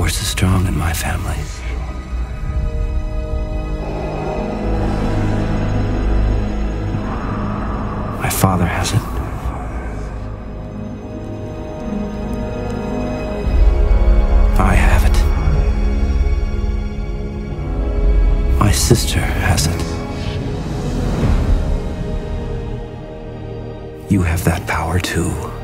force is strong in my family. My father has it. I have it. My sister has it. You have that power too.